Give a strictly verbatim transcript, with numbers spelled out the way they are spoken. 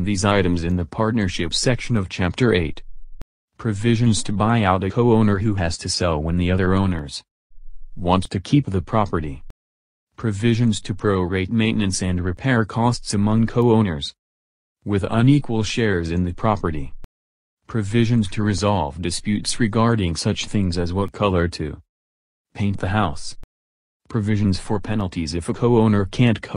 these items in the partnership section of Chapter eight. Provisions to buy out a co-owner who has to sell when the other owners want to keep the property. Provisions to prorate maintenance and repair costs among co-owners with unequal shares in the property. Provisions to resolve disputes regarding such things as what color to paint the house. Provisions for penalties if a co-owner can't